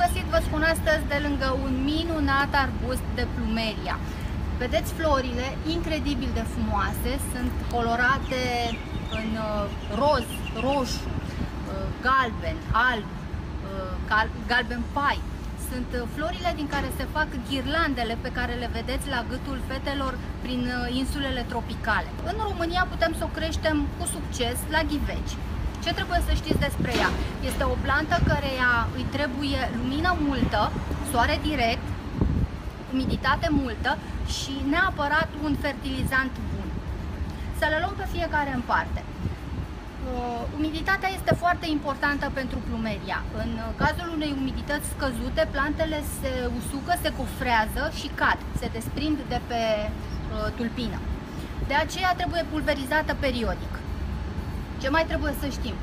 găsit, vă spun astăzi, de lângă un minunat arbust de plumeria. Vedeți florile incredibil de frumoase, sunt colorate în roz, roșu, galben, alb, galben pai. Sunt florile din care se fac ghirlandele pe care le vedeți la gâtul fetelor prin insulele tropicale. În România putem să o creștem cu succes la ghiveci. Ce trebuie să știți despre ea? Este o plantă căreia îi trebuie lumină multă, soare direct, umiditate multă și neapărat un fertilizant bun. Să le luăm pe fiecare în parte. Umiditatea este foarte importantă pentru plumeria. În cazul unei umidități scăzute, plantele se usucă, se cofrează și cad, se desprind de pe tulpină. De aceea trebuie pulverizată periodic. Ce mai trebuie să știm?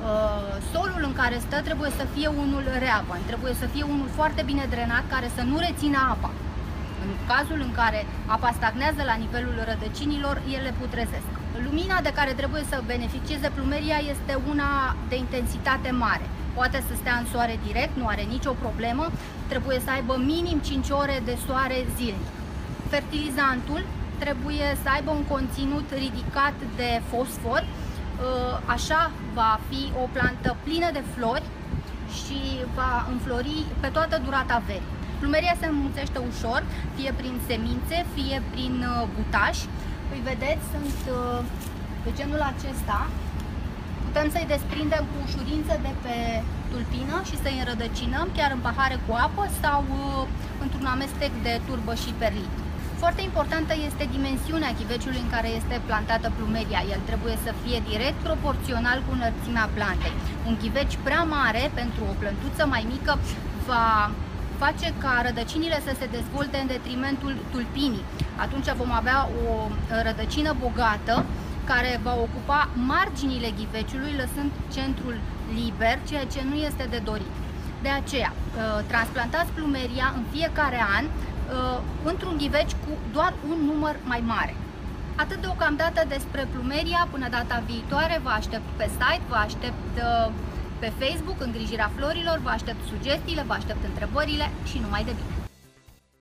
Solul în care stă trebuie să fie unul reavan, trebuie să fie unul foarte bine drenat, care să nu rețină apa. În cazul în care apa stagnează la nivelul rădăcinilor, ele putrezesc. Lumina de care trebuie să beneficieze plumeria este una de intensitate mare. Poate să stea în soare direct, nu are nicio problemă, trebuie să aibă minim 5 ore de soare zilnic. Fertilizantul trebuie să aibă un conținut ridicat de fosfor, așa va fi o plantă plină de flori și va înflori pe toată durata verii. Plumeria se înmulțește ușor, fie prin semințe, fie prin butași. Îi vedeți, sunt de genul acesta. Putem să-i desprindem cu ușurință de pe tulpină și să-i înrădăcinăm chiar în pahare cu apă sau într-un amestec de turbă și perlit. Foarte importantă este dimensiunea ghiveciului în care este plantată plumeria. El trebuie să fie direct proporțional cu înălțimea plantei. Un ghiveci prea mare pentru o plântuță mai mică va face ca rădăcinile să se dezvolte în detrimentul tulpinii. Atunci vom avea o rădăcină bogată care va ocupa marginile ghiveciului, lăsând centrul liber, ceea ce nu este de dorit. De aceea, transplantați plumeria în fiecare an într-un ghiveci cu doar un număr mai mare. Atât deocamdată despre plumeria. Până data viitoare vă aștept pe site, vă aștept pe Facebook, Îngrijirea Florilor, vă aștept sugestiile, vă aștept întrebările și numai de bine!